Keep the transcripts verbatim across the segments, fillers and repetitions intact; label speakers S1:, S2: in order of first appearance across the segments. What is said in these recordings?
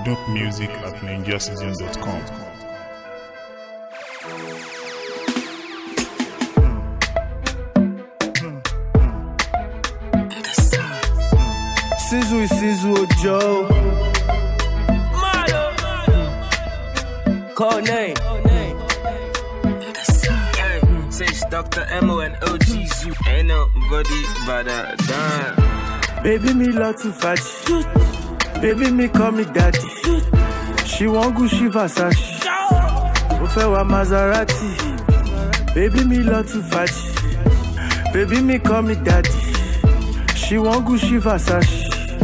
S1: Dope music at ninja citizen dot com.
S2: Sizzle is Sizzle Joe.
S3: Code name. Say it's Doctor M O and O G's. You ain't nobody but a dime.
S2: Baby me love to fight. Baby me call me daddy. She want Gucci Versace. Ofewa Maserati. Baby me love to fight. Baby me call me daddy. She want Gucci Versace.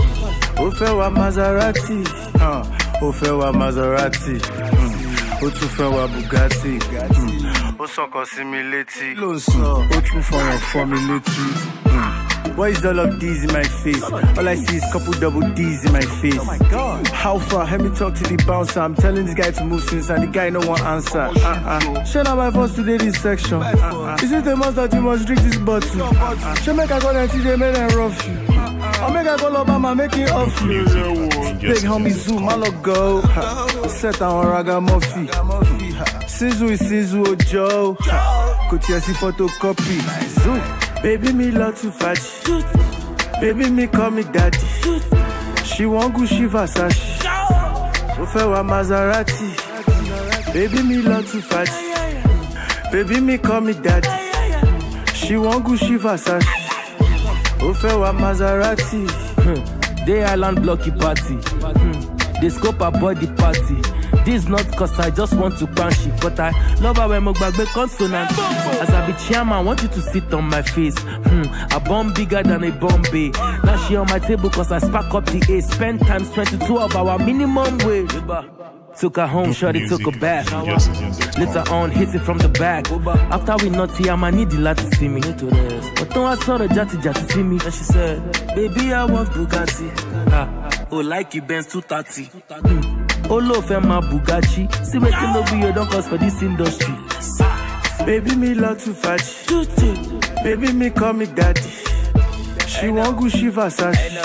S2: Ofewa Maserati. Uh, Ofewa Maserati. Mm. Otufewa Bugatti. Mm. Osoko simileti. Otufa formulati. Why is all of D's in my face? All I see is couple double D's in my face. Oh my God. How far? Let me talk to the bouncer. I'm telling this guy to move since and the guy no one answer. Uh-uh. Share now my first today this section. Uh-uh. Is it the most that you must drink this bottle? Uh-uh. Share make I go and see they made and rough you. I'll make I go Obama, make it off you. Big homie Zoom, I look go. Set on ragamuffin. Sizzle is Sizzle Joe. Kotiasi photocopy. Zoom. Baby me love to fight. Baby me call me daddy. She want Gucci Versace. Ofewa Maserati. Baby me love to fight. Baby me call me daddy. She want Gucci Versace. Ofewa Maserati.
S3: Hmm. Day Island blocky party. Hmm. They scope a body party. This not cause I just want to punch it, but I love her when Mugbagbe consonant. As I be chairman, I want you to sit on my face. Hmm, a bomb bigger than a Bombay. Now she on my table cause I spark up the A. Spend times twenty-two of our minimum wage. Took her home, shorty took her back. Later on, hit it from the back. After we naughty, I'ma need the lad to see me. But then I saw the jatty jatty see me. And she said, baby, I want Bugatti. Ah, oh, like you Benz two thirty. Hmm. Olo Fema Bugatti. See what you know you don't cost for this industry.
S2: Baby me love to fight. Baby me call me daddy. She want Gucci Versace.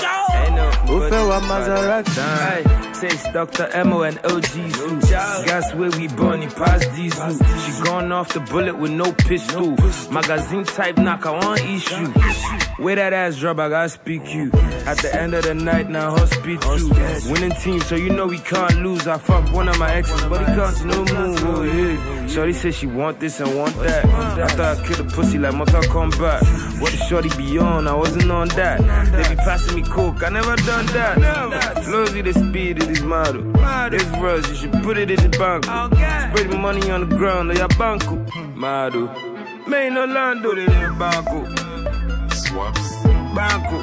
S2: Ofewa Maserati.
S3: Say it's Doctor M O and O G's. Gas where we burn it past diesel. She gone off the bullet with no pistol. Magazine type knock, I want issue. Where that ass drop, I gotta speak you. At the end of the night, now hospital. Winning team, so you know we can't lose. I fuck one of my exes, but he can't no move. Oh, yeah. Shorty said she want this and want that. After I killed a pussy like Mortal Kombat. What the shorty be on? I wasn't on that. They be passing me coke, I never done that. Flowsy the speed of this model. This rush, you should put it in the bank. Spread the money on the ground, or your banco. Model. Main Orlando, they in the banco.
S1: Swaps.
S3: Banco.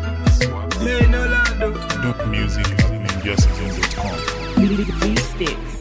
S3: Main Orlando.
S1: Dope music at ninja citizen dot com.
S4: These sticks.